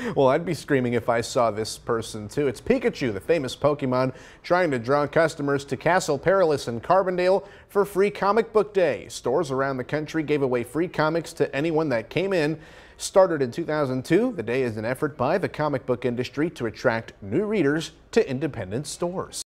Well, I'd be screaming if I saw this person too. It's Pikachu, the famous Pokemon, trying to draw customers to Castle Perilous in Carbondale for Free Comic Book Day. Stores around the country gave away free comics to anyone that came in. Started in 2002, the day is an effort by the comic book industry to attract new readers to independent stores.